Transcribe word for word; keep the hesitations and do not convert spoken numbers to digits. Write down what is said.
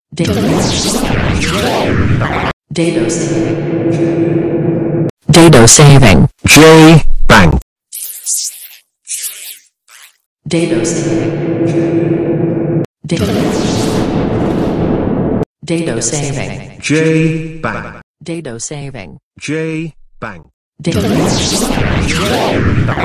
Dado saving. Dado saving. J Bank. Dado saving. Dado saving. J Bank. Dado saving. J Bank. Dado saving.